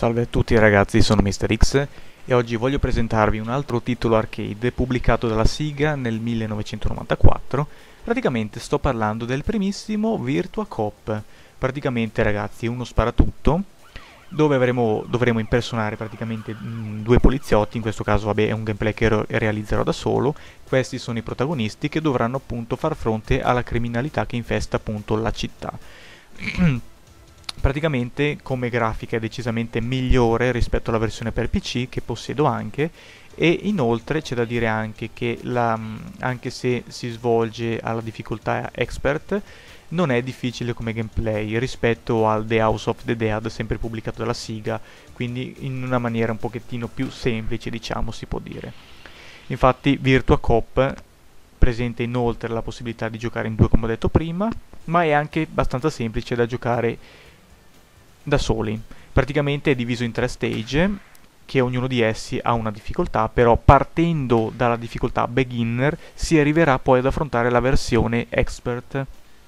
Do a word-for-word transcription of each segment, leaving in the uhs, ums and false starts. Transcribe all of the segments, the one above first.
Salve a tutti ragazzi, sono mister X e oggi voglio presentarvi un altro titolo arcade pubblicato dalla Sega nel millenovecentonovantaquattro. Praticamente sto parlando del primissimo Virtua Cop. Praticamente ragazzi è uno sparatutto dove avremo, dovremo impersonare praticamente mh, due poliziotti. In questo caso vabbè è un gameplay che ro- realizzerò da solo. Questi sono i protagonisti che dovranno appunto far fronte alla criminalità che infesta appunto la città. Praticamente come grafica è decisamente migliore rispetto alla versione per P C che possiedo anche, e inoltre c'è da dire anche che la, anche se si svolge alla difficoltà expert non è difficile come gameplay rispetto al The House of the Dead sempre pubblicato dalla Sega, quindi in una maniera un pochettino più semplice, diciamo, si può dire. Infatti Virtua Cop presenta inoltre la possibilità di giocare in due come ho detto prima, ma è anche abbastanza semplice da giocare da soli. Praticamente è diviso in tre stage, che ognuno di essi ha una difficoltà, però partendo dalla difficoltà beginner si arriverà poi ad affrontare la versione expert,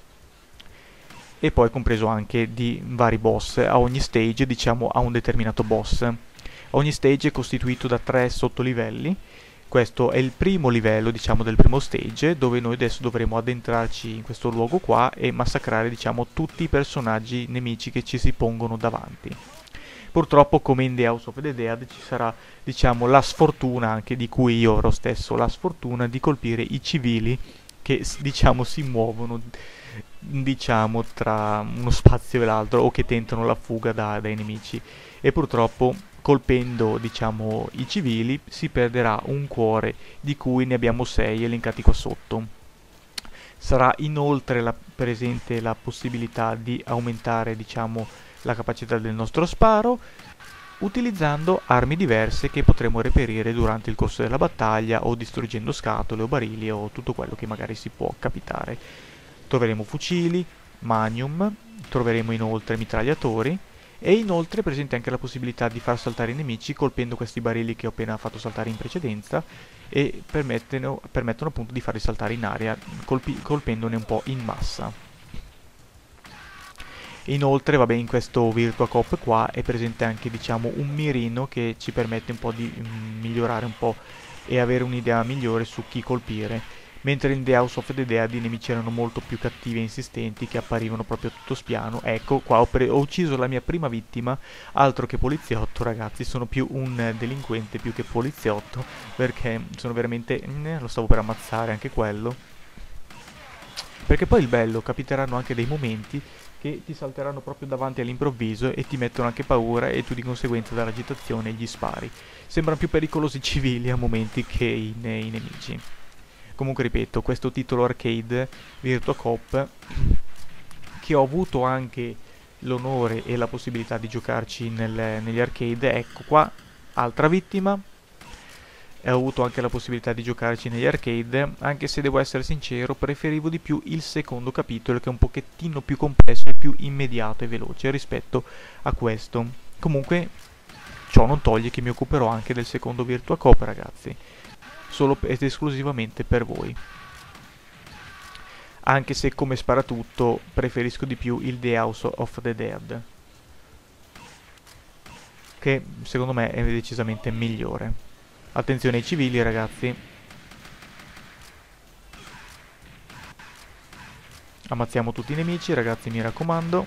e poi compreso anche di vari boss. A ogni stage, diciamo, ha un determinato boss. Ogni stage è costituito da tre sottolivelli. Questo è il primo livello, diciamo, del primo stage, dove noi adesso dovremo addentrarci in questo luogo qua e massacrare, diciamo, tutti i personaggi nemici che ci si pongono davanti. Purtroppo, come in The House of the Dead, ci sarà, diciamo, la sfortuna, anche di cui io avrò stesso la sfortuna, di colpire i civili che, diciamo, si muovono, diciamo, tra uno spazio e l'altro, o che tentano la fuga da, dai nemici. E purtroppo, colpendo, diciamo, i civili, si perderà un cuore, di cui ne abbiamo sei elencati qua sotto. Sarà inoltre la, presente la possibilità di aumentare, diciamo, la capacità del nostro sparo, utilizzando armi diverse che potremo reperire durante il corso della battaglia, o distruggendo scatole o barili o tutto quello che magari si può capitare. Troveremo fucili, magnum, troveremo inoltre mitragliatori, e inoltre è presente anche la possibilità di far saltare i nemici colpendo questi barili che ho appena fatto saltare in precedenza, e permettono, permettono appunto di farli saltare in aria colpi, colpendone un po' in massa. Inoltre, vabbè, in questo Virtua Cop qua è presente anche, diciamo, un mirino che ci permette un po' di mm, migliorare un po' e avere un'idea migliore su chi colpire. Mentre in The House of the Dead i nemici erano molto più cattivi e insistenti, che apparivano proprio a tutto spiano. Ecco, qua ho, ho ucciso la mia prima vittima, altro che poliziotto ragazzi, sono più un delinquente più che poliziotto, perché sono veramente... Eh, lo stavo per ammazzare anche quello. Perché poi il bello, capiteranno anche dei momenti che ti salteranno proprio davanti all'improvviso e ti mettono anche paura, e tu di conseguenza dall'agitazione gli spari. Sembrano più pericolosi i civili a momenti che i, ne i nemici. Comunque ripeto, questo titolo arcade, Virtua Cop, che ho avuto anche l'onore e la possibilità di giocarci nel, negli arcade, ecco qua, altra vittima, e ho avuto anche la possibilità di giocarci negli arcade, anche se devo essere sincero, preferivo di più il secondo capitolo, che è un pochettino più complesso e più immediato e veloce rispetto a questo. Comunque, ciò non toglie che mi occuperò anche del secondo Virtua Cop, ragazzi, solo ed esclusivamente per voi. Anche se come sparatutto preferisco di più il The House of the Dead, che secondo me è decisamente migliore. Attenzione ai civili ragazzi. Ammazziamo tutti i nemici ragazzi, mi raccomando.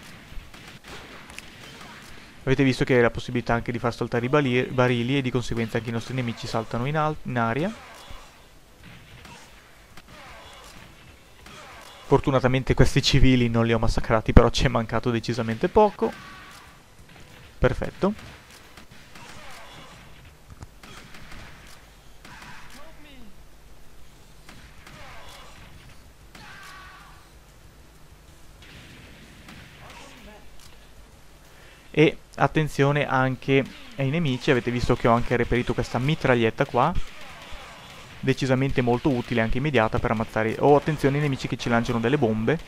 Avete visto che hai la possibilità anche di far saltare i barili, e di conseguenza anche i nostri nemici saltano in, in aria. Fortunatamente questi civili non li ho massacrati, però ci è mancato decisamente poco. Perfetto. E attenzione anche ai nemici, avete visto che ho anche reperito questa mitraglietta qua, decisamente molto utile, anche immediata per ammazzare. Oh, attenzione ai nemici che ci lanciano delle bombe.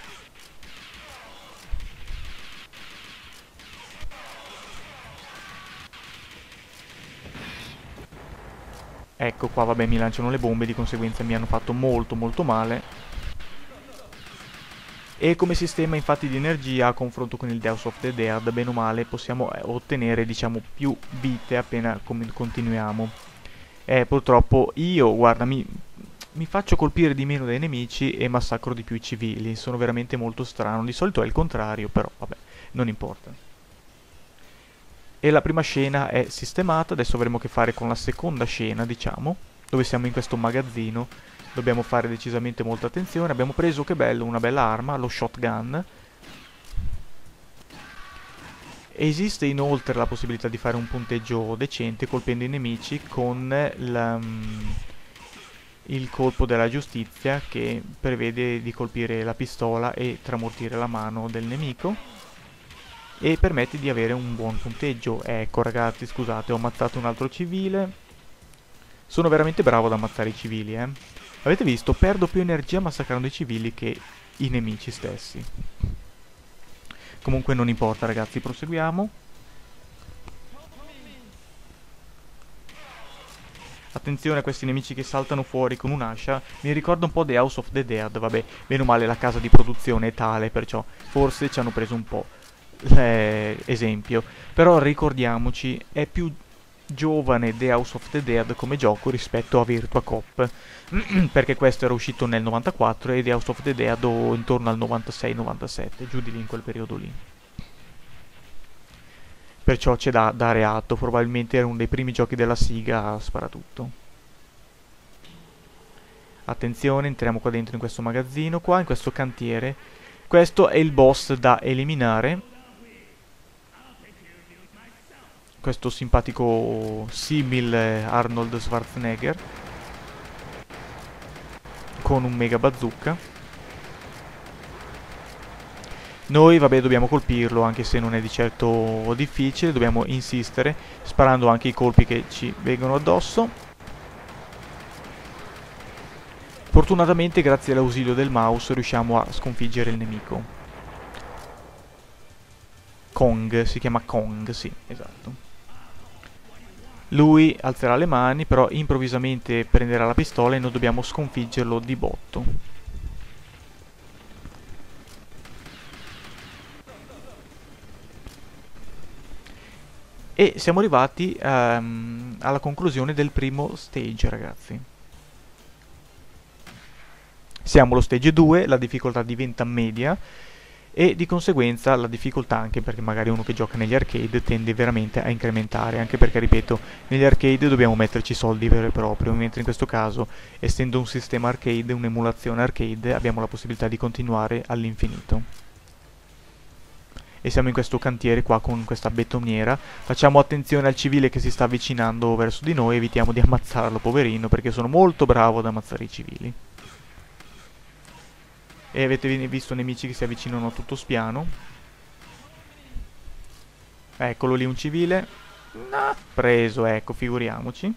Ecco qua, vabbè, mi lanciano le bombe, di conseguenza mi hanno fatto molto molto male. E come sistema infatti di energia, a confronto con il Deus of the Dead, bene o male possiamo eh, ottenere, diciamo, più vite appena continuiamo. Eh, purtroppo io, guarda, mi, mi faccio colpire di meno dai nemici e massacro di più i civili. Sono veramente molto strano. Di solito è il contrario, però vabbè, non importa. E la prima scena è sistemata. Adesso avremo a che fare con la seconda scena, diciamo, dove siamo in questo magazzino. Dobbiamo fare decisamente molta attenzione. Abbiamo preso, che bello, una bella arma, lo shotgun. Esiste inoltre la possibilità di fare un punteggio decente colpendo i nemici con la, mm, il colpo della giustizia, che prevede di colpire la pistola e tramortire la mano del nemico e permette di avere un buon punteggio. Ecco ragazzi, scusate, ho ammazzato un altro civile. Sono veramente bravo ad ammazzare i civili, eh. Avete visto? Perdo più energia massacrando i civili che i nemici stessi. Comunque non importa ragazzi, proseguiamo. Attenzione a questi nemici che saltano fuori con un'ascia. Mi ricorda un po' The House of the Dead. Vabbè, meno male la casa di produzione è tale, perciò forse ci hanno preso un po' eh, esempio. Però ricordiamoci, è più giovane The House of the Dead come gioco rispetto a Virtua Cop, perché questo era uscito nel novantaquattro e The House of the Dead intorno al novantasei novantasette, giù di lì in quel periodo lì. Perciò c'è da dare atto, probabilmente era uno dei primi giochi della Sega a sparatutto. Attenzione, entriamo qua dentro in questo magazzino, qua in questo cantiere. Questo è il boss da eliminare. Questo simpatico simil Arnold Schwarzenegger con un mega bazooka. Noi vabbè dobbiamo colpirlo, anche se non è di certo difficile, dobbiamo insistere sparando anche i colpi che ci vengono addosso. Fortunatamente grazie all'ausilio del mouse riusciamo a sconfiggere il nemico. Kong, si chiama Kong, sì, esatto. Lui alzerà le mani, però improvvisamente prenderà la pistola e noi dobbiamo sconfiggerlo di botto. E siamo arrivati um, alla conclusione del primo stage, ragazzi. Siamo allo stage due, la difficoltà diventa media e di conseguenza la difficoltà, anche perché magari uno che gioca negli arcade tende veramente a incrementare, anche perché ripeto, negli arcade dobbiamo metterci soldi vero e proprio, mentre in questo caso, essendo un sistema arcade, un'emulazione arcade, abbiamo la possibilità di continuare all'infinito. E siamo in questo cantiere qua con questa betoniera. Facciamo attenzione al civile che si sta avvicinando verso di noi, evitiamo di ammazzarlo poverino, perché sono molto bravo ad ammazzare i civili. E avete visto nemici che si avvicinano a tutto spiano. Eccolo lì un civile. No, preso, ecco, figuriamoci.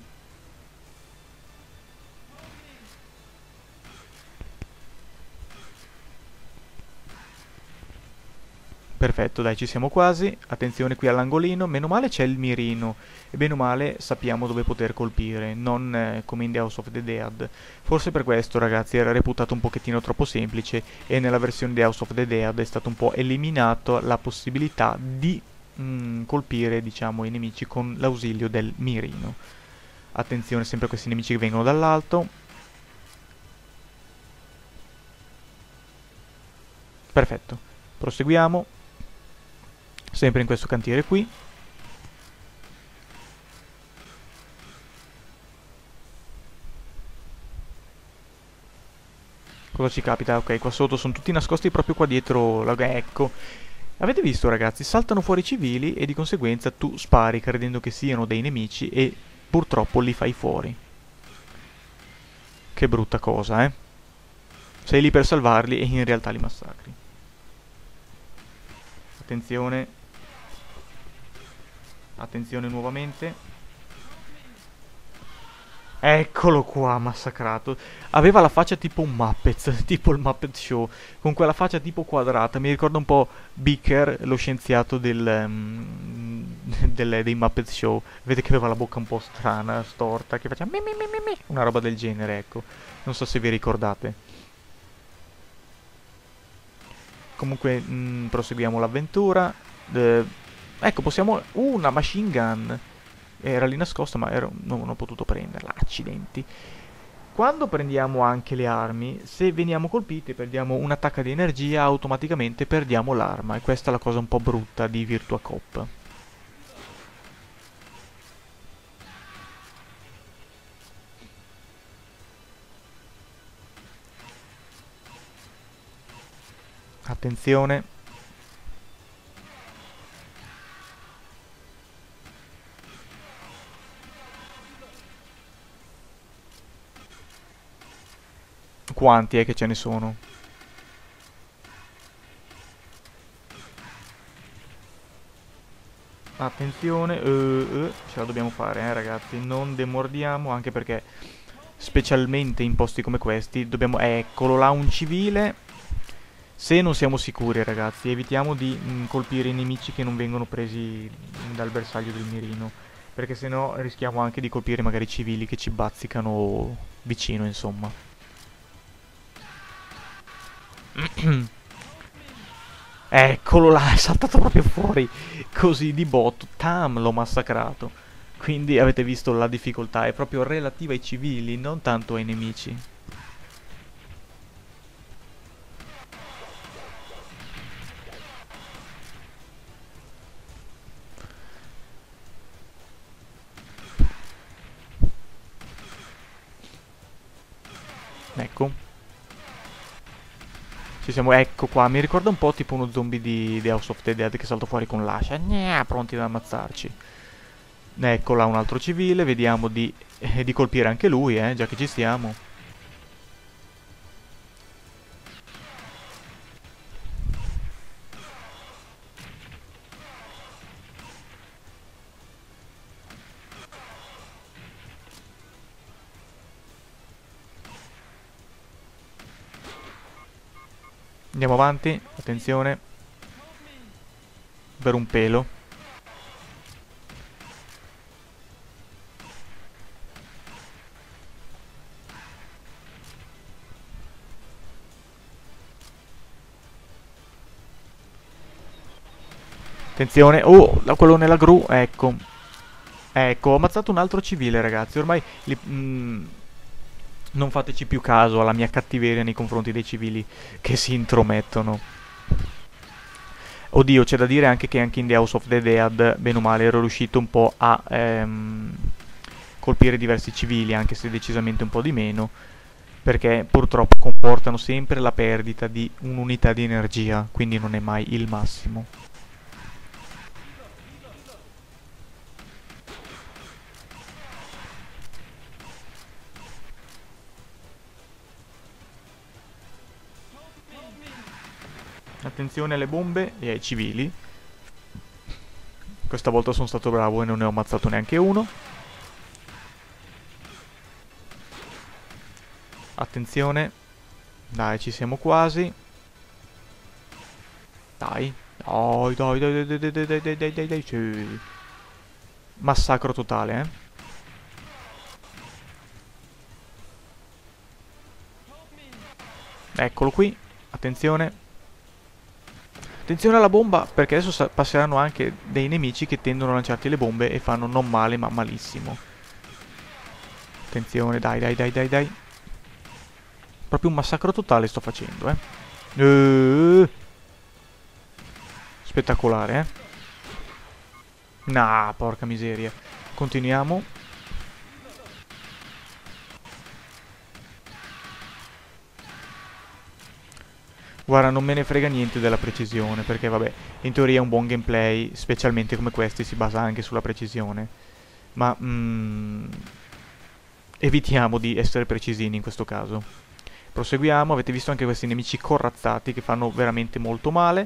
Perfetto, dai, ci siamo quasi. Attenzione qui all'angolino. Meno male c'è il mirino. E bene o male sappiamo dove poter colpire, non eh, come in The House of the Dead. Forse per questo, ragazzi, era reputato un pochettino troppo semplice e nella versione The House of the Dead è stato un po' eliminato la possibilità di mm, colpire, diciamo, i nemici con l'ausilio del mirino. Attenzione sempre a questi nemici che vengono dall'alto. Perfetto, proseguiamo. Sempre in questo cantiere qui. Cosa ci capita? Ok, qua sotto sono tutti nascosti proprio qua dietro la... Ecco. Avete visto ragazzi? Saltano fuori i civili e di conseguenza tu spari credendo che siano dei nemici e purtroppo li fai fuori. Che brutta cosa, eh? Sei lì per salvarli e in realtà li massacri. Attenzione. Attenzione nuovamente. Eccolo qua, massacrato. Aveva la faccia tipo un Muppets, tipo il Muppet Show, con quella faccia tipo quadrata. Mi ricorda un po' Beaker, lo scienziato del, um, del, dei Muppet Show. Vedete che aveva la bocca un po' strana, storta, che faceva mi mi mi mi mi, una roba del genere, ecco. Non so se vi ricordate. comunque mh, proseguiamo l'avventura. Eh, ecco, possiamo... Uh, una machine gun! Era lì nascosta, ma ero, no, non ho potuto prenderla, accidenti. Quando prendiamo anche le armi, se veniamo colpiti e perdiamo un'attacca di energia, automaticamente perdiamo l'arma. E questa è la cosa un po' brutta di Virtua Cop. Attenzione. Quanti è che ce ne sono? Attenzione, uh, uh, ce la dobbiamo fare, eh, ragazzi. Non demordiamo, anche perché, specialmente in posti come questi, dobbiamo... Eccolo là, un civile. Se non siamo sicuri, ragazzi, evitiamo di mh, colpire i nemici che non vengono presi dal bersaglio del mirino, perché sennò rischiamo anche di colpire magari civili che ci bazzicano vicino, insomma. Eccolo là, è saltato proprio fuori, così di botto, tam, l'ho massacrato. Quindi avete visto la difficoltà, è proprio relativa ai civili, non tanto ai nemici. Ecco. Ci siamo, ecco qua, mi ricorda un po' tipo uno zombie di, di House of the Dead che salta fuori con l'ascia, Gna, pronti ad ammazzarci. Ecco là un altro civile, vediamo di, eh, di colpire anche lui, eh, già che ci stiamo. Andiamo avanti, attenzione. Per un pelo. Attenzione, oh, la- quello nella gru, ecco. Ecco, ho ammazzato un altro civile, ragazzi. Ormai li- mm, non fateci più caso alla mia cattiveria nei confronti dei civili che si intromettono. Oddio, c'è da dire anche che anche in The House of the Dead, bene o male, ero riuscito un po' a ehm, colpire diversi civili, anche se decisamente un po' di meno, perché purtroppo comportano sempre la perdita di un'unità di energia, quindi non è mai il massimo. Attenzione alle bombe e ai civili. Questa volta sono stato bravo e non ne ho ammazzato neanche uno. Attenzione. Dai, ci siamo quasi. Dai. Dai, dai, dai, dai, dai, dai, dai, dai, dai, dai, dai, sì. Massacro totale, eh. Eccolo qui. Attenzione. Attenzione alla bomba, perché adesso passeranno anche dei nemici che tendono a lanciarti le bombe e fanno non male, ma malissimo. Attenzione, dai, dai, dai, dai, dai. Proprio un massacro totale sto facendo, eh. Uh, spettacolare, eh. Nah, porca miseria. Continuiamo. Guarda, non me ne frega niente della precisione, perché vabbè, in teoria un buon gameplay, specialmente come questi, si basa anche sulla precisione. Ma mm, evitiamo di essere precisini in questo caso. Proseguiamo, avete visto anche questi nemici corazzati che fanno veramente molto male.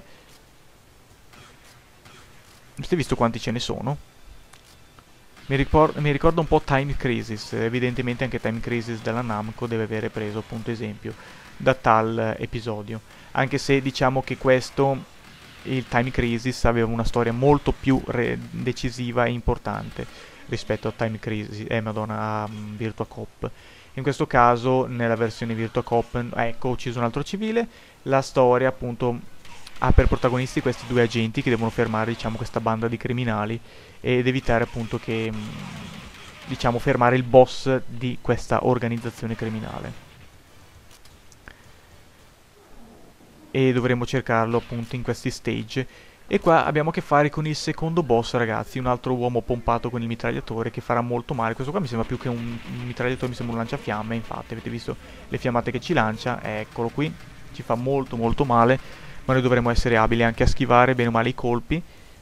Avete visto quanti ce ne sono? Mi, ricor mi ricorda un po' Time Crisis, evidentemente anche Time Crisis della Namco deve avere preso appunto esempio da tal episodio. Anche se diciamo che questo, il Time Crisis, aveva una storia molto più decisiva e importante rispetto a Time Crisis, eh madonna, a um, Virtua Cop. In questo caso, nella versione Virtua Cop, ecco, ho ucciso un altro civile, la storia appunto ha per protagonisti questi due agenti che devono fermare, diciamo, questa banda di criminali ed evitare appunto che, mh, diciamo, fermare il boss di questa organizzazione criminale. E dovremo cercarlo appunto in questi stage. E qua abbiamo a che fare con il secondo boss, ragazzi, un altro uomo pompato con il mitragliatore che farà molto male. Questo qua mi sembra più che un, un mitragliatore, mi sembra un lanciafiamme, infatti avete visto le fiammate che ci lancia, eccolo qui, ci fa molto molto male, ma noi dovremo essere abili anche a schivare bene o male i colpi.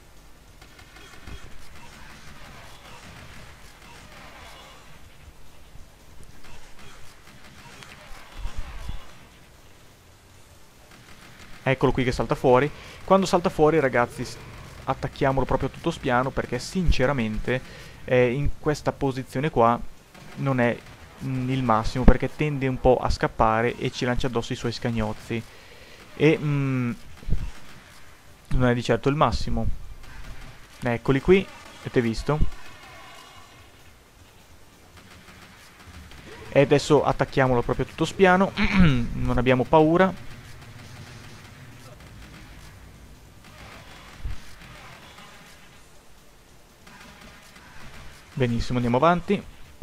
Eccolo qui che salta fuori. Quando salta fuori, ragazzi, attacchiamolo proprio a tutto spiano, perché sinceramente eh, in questa posizione qua non è mh, il massimo, perché tende un po' a scappare e ci lancia addosso i suoi scagnozzi. E mh, non è di certo il massimo. Eccoli qui, avete visto? E adesso attacchiamolo proprio a tutto spiano. Non abbiamo paura. Benissimo, andiamo avanti.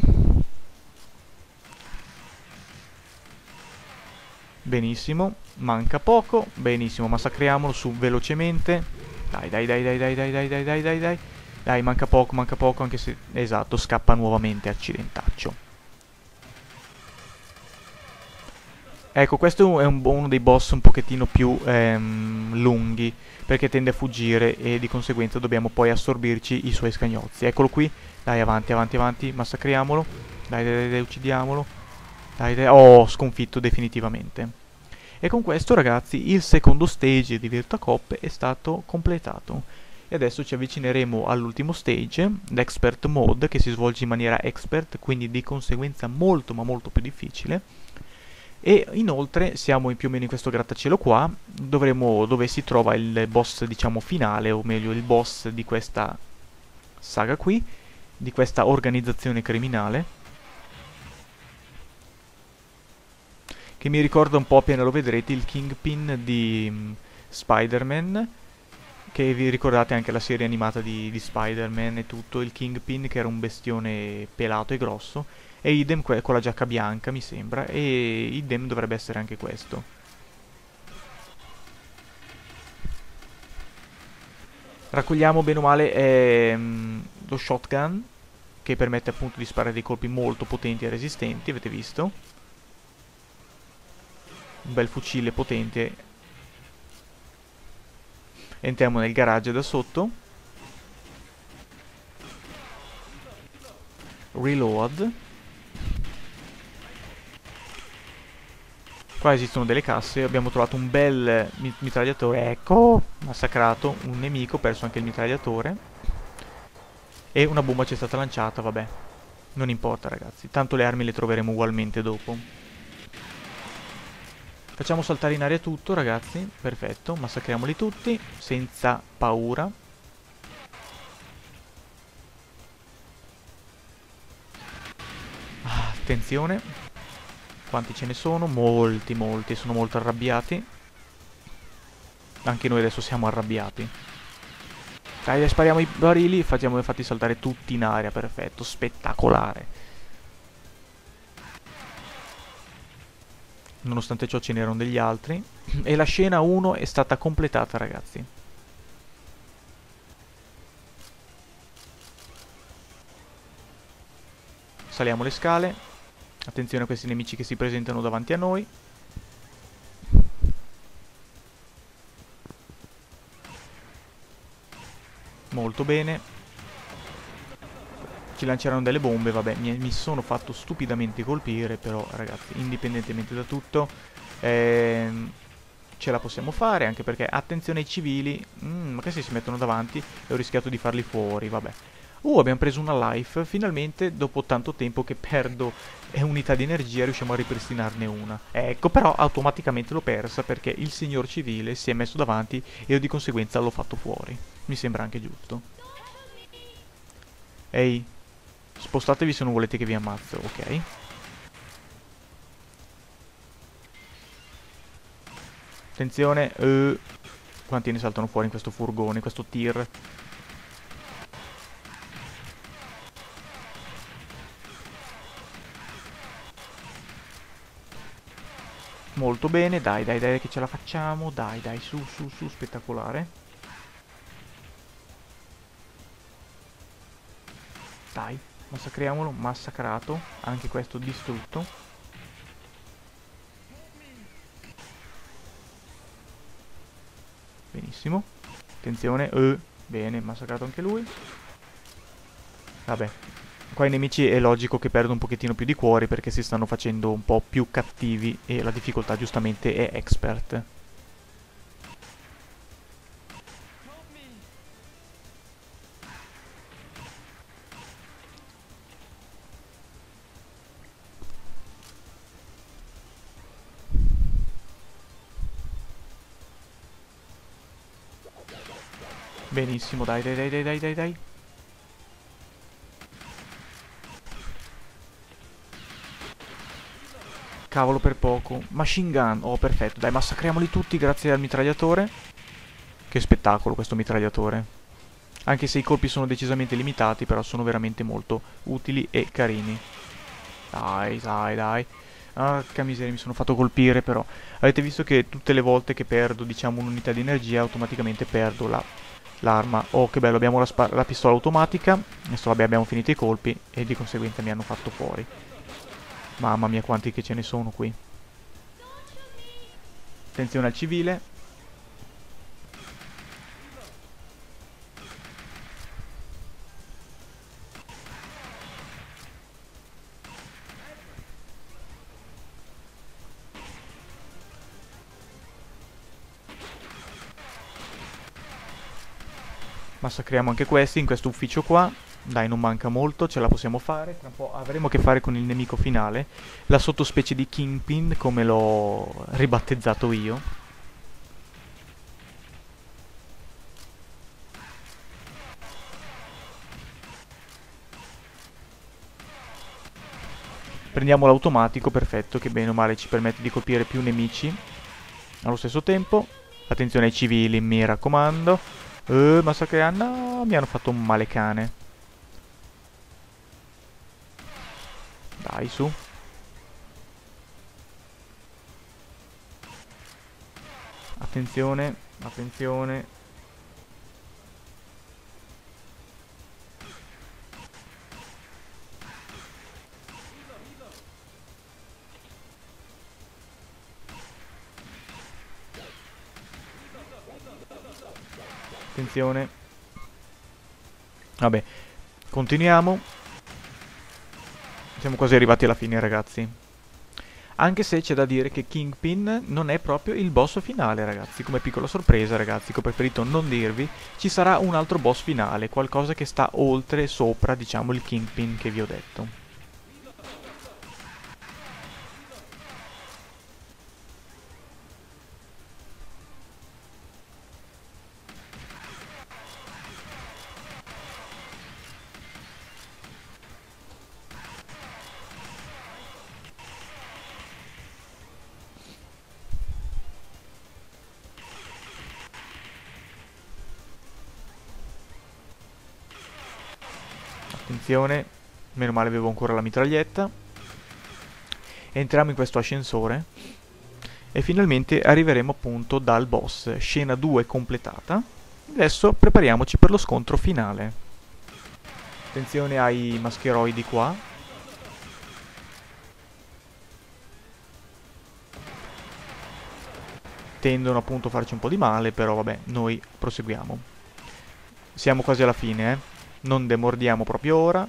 Benissimo, manca poco. Benissimo, massacriamolo su velocemente. Dai, dai, dai, dai, dai, dai, dai, dai, dai, dai, dai. Dai, manca poco, manca poco, anche se... Esatto, scappa nuovamente, accidentaccio. Ecco, questo è un, uno dei boss un pochettino più ehm, lunghi, perché tende a fuggire e di conseguenza dobbiamo poi assorbirci i suoi scagnozzi. Eccolo qui, dai, avanti, avanti, avanti, massacriamolo. Dai, dai, dai, dai, uccidiamolo. Dai, dai, oh, sconfitto definitivamente. E con questo, ragazzi, il secondo stage di Virtua Cop è stato completato. E adesso ci avvicineremo all'ultimo stage, l'Expert Mode, che si svolge in maniera expert, quindi di conseguenza molto ma molto più difficile. E inoltre siamo in più o meno in questo grattacielo qua, dovremo, dove si trova il boss, diciamo, finale, o meglio il boss di questa saga qui, di questa organizzazione criminale, che mi ricorda un po', appena lo vedrete, il Kingpin di um, Spider-Man, che vi ricordate anche la serie animata di, di Spider-Man e tutto, il Kingpin che era un bestione pelato e grosso, e idem con la giacca bianca mi sembra, e idem dovrebbe essere anche questo. Raccogliamo bene o male ehm, lo shotgun, che permette appunto di sparare dei colpi molto potenti e resistenti, avete visto? Un bel fucile potente. Entriamo nel garage da sotto. Reload. Qua esistono delle casse, abbiamo trovato un bel mitragliatore, ecco, massacrato un nemico, perso anche il mitragliatore. E una bomba ci è stata lanciata, vabbè, non importa ragazzi, tanto le armi le troveremo ugualmente dopo. Facciamo saltare in aria tutto, ragazzi, perfetto, massacriamoli tutti, senza paura. Ah, attenzione. Quanti ce ne sono? Molti, molti, sono molto arrabbiati. Anche noi adesso siamo arrabbiati. Dai, spariamo i barili, facciamo infatti saltare tutti in aria, perfetto, spettacolare. Nonostante ciò ce n'erano degli altri. E la scena uno è stata completata, ragazzi. Saliamo le scale. Attenzione a questi nemici che si presentano davanti a noi. Molto bene. Ci lanceranno delle bombe, vabbè, mi, mi sono fatto stupidamente colpire, però ragazzi, indipendentemente da tutto, ehm, ce la possiamo fare, anche perché, attenzione ai civili, mm, ma che se si mettono davanti e ho rischiato di farli fuori, vabbè. Uh, abbiamo preso una life, finalmente dopo tanto tempo che perdo unità di energia riusciamo a ripristinarne una. Ecco, però automaticamente l'ho persa perché il signor civile si è messo davanti e io di conseguenza l'ho fatto fuori. Mi sembra anche giusto. Ehi, spostatevi se non volete che vi ammazzo, ok? Attenzione, uh, quanti ne saltano fuori in questo furgone, questo tir. Molto bene, dai, dai, dai, che ce la facciamo. Dai, dai, su, su, su, spettacolare. Dai, massacriamolo, massacrato. Anche questo distrutto. Benissimo. Attenzione, eh, bene, massacrato anche lui. Vabbè, qua i nemici è logico che perdono un pochettino più di cuori perché si stanno facendo un po' più cattivi e la difficoltà giustamente è expert. Benissimo, dai, dai, dai, dai, dai, dai, dai. Cavolo, per poco. Machine gun. Oh, perfetto. Dai, massacriamoli tutti grazie al mitragliatore. Che spettacolo questo mitragliatore. Anche se i colpi sono decisamente limitati, però sono veramente molto utili e carini. Dai, dai, dai. Porca miseria, mi sono fatto colpire, però. Avete visto che tutte le volte che perdo, diciamo, un'unità di energia, automaticamente perdo la... l'arma. Oh, che bello, abbiamo la, la pistola automatica. Adesso vabbè, abbiamo finito i colpi e di conseguenza mi hanno fatto fuori. Mamma mia, quanti che ce ne sono qui. Attenzione al civile. Massacriamo anche questi in questo ufficio qua. Dai, non manca molto, ce la possiamo fare. Tra un po' avremo a che fare con il nemico finale, la sottospecie di Kingpin, come l'ho ribattezzato io. Prendiamo l'automatico, perfetto, che bene o male ci permette di colpire più nemici allo stesso tempo. Attenzione ai civili, mi raccomando. Uh, massacriamo. No, mi hanno fatto un male cane. Dai, su. Attenzione, attenzione. Attenzione. Vabbè, continuiamo. Siamo quasi arrivati alla fine, ragazzi. Anche se c'è da dire che Kingpin non è proprio il boss finale, ragazzi. Come piccola sorpresa, ragazzi, che ho preferito non dirvi, ci sarà un altro boss finale, qualcosa che sta oltre e sopra, diciamo, il Kingpin che vi ho detto. Attenzione, meno male avevo ancora la mitraglietta. Entriamo in questo ascensore e finalmente arriveremo appunto dal boss. Scena due completata. Adesso prepariamoci per lo scontro finale. Attenzione ai mascheroidi qua. Tendono appunto a farci un po' di male, però vabbè, noi proseguiamo. Siamo quasi alla fine, eh. Non demordiamo proprio ora.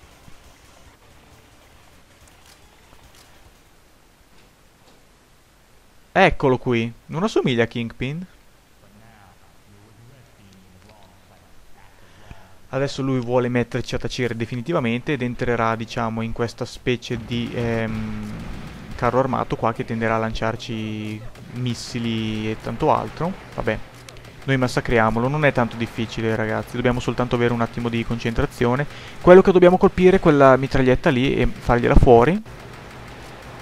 Eccolo qui. Non assomiglia a Kingpin? Adesso lui vuole metterci a tacere definitivamente ed entrerà, diciamo, in questa specie di ehm, carro armato qua che tenderà a lanciarci missili e tanto altro. Vabbè, noi massacriamolo, non è tanto difficile, ragazzi, dobbiamo soltanto avere un attimo di concentrazione. Quello che dobbiamo colpire è quella mitraglietta lì e fargliela fuori.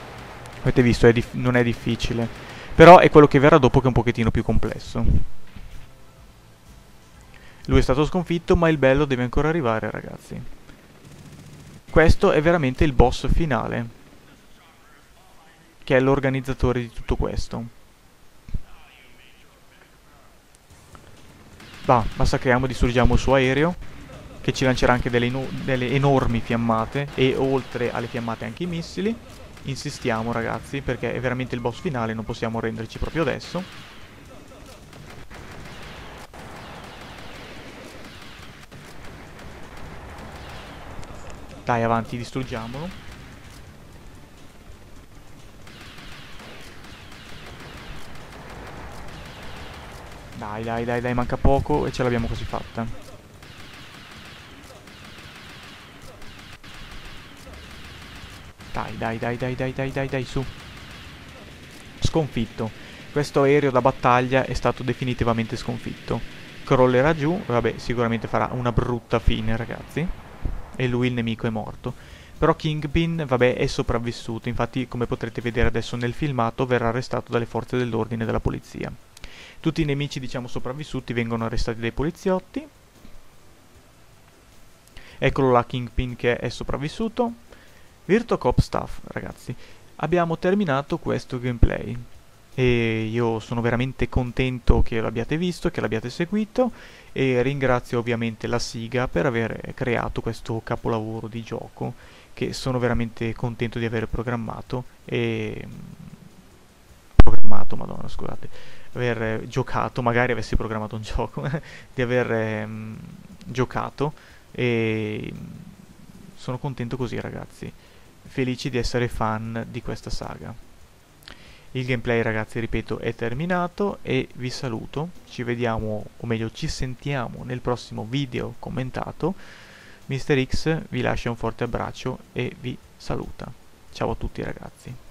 Avete visto, è non è difficile, però è quello che verrà dopo che è un pochettino più complesso. Lui è stato sconfitto, ma il bello deve ancora arrivare, ragazzi. Questo è veramente il boss finale, che è l'organizzatore di tutto questo. Va, massacriamo, distruggiamo il suo aereo, che ci lancerà anche delle, delle enormi fiammate, e oltre alle fiammate anche i missili. Insistiamo, ragazzi, perché è veramente il boss finale, non possiamo renderci proprio adesso. Dai, avanti, distruggiamolo. Dai, dai, dai, dai, manca poco e ce l'abbiamo quasi fatta. Dai, dai, dai, dai, dai, dai, dai, dai, su. Sconfitto. Questo aereo da battaglia è stato definitivamente sconfitto. Crollerà giù, vabbè, sicuramente farà una brutta fine, ragazzi. E lui, il nemico, è morto. Però Kingpin, vabbè, è sopravvissuto. Infatti, come potrete vedere adesso nel filmato, verrà arrestato dalle forze dell'ordine e della polizia. Tutti i nemici, diciamo, sopravvissuti vengono arrestati dai poliziotti. Eccolo là, Kingpin che è sopravvissuto. Virtucop Staff, ragazzi. Abbiamo terminato questo gameplay. E io sono veramente contento che l'abbiate visto, che l'abbiate seguito. E ringrazio ovviamente la Siga per aver creato questo capolavoro di gioco, che sono veramente contento di aver programmato. E... programmato, madonna, scusate. Aver eh, giocato, magari avessi programmato un gioco, di aver eh, giocato. E sono contento così, ragazzi. Felici di essere fan di questa saga. Il gameplay, ragazzi, ripeto, è terminato e vi saluto. Ci vediamo, o meglio ci sentiamo nel prossimo video commentato. mister X vi lascia un forte abbraccio e vi saluta. Ciao a tutti, ragazzi.